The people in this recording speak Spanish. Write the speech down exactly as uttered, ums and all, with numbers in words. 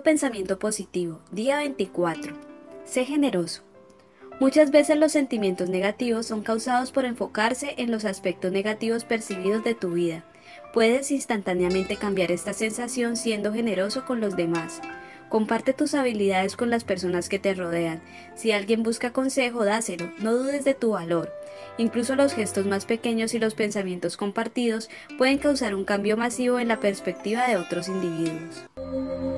pensamiento positivo, día veinticuatro. Sé generoso. Muchas veces los sentimientos negativos son causados por enfocarse en los aspectos negativos percibidos de tu vida. Puedes instantáneamente cambiar esta sensación siendo generoso con los demás. Comparte tus habilidades con las personas que te rodean. Si alguien busca consejo, dáselo, no dudes de tu valor. Incluso los gestos más pequeños y los pensamientos compartidos pueden causar un cambio masivo en la perspectiva de otros individuos.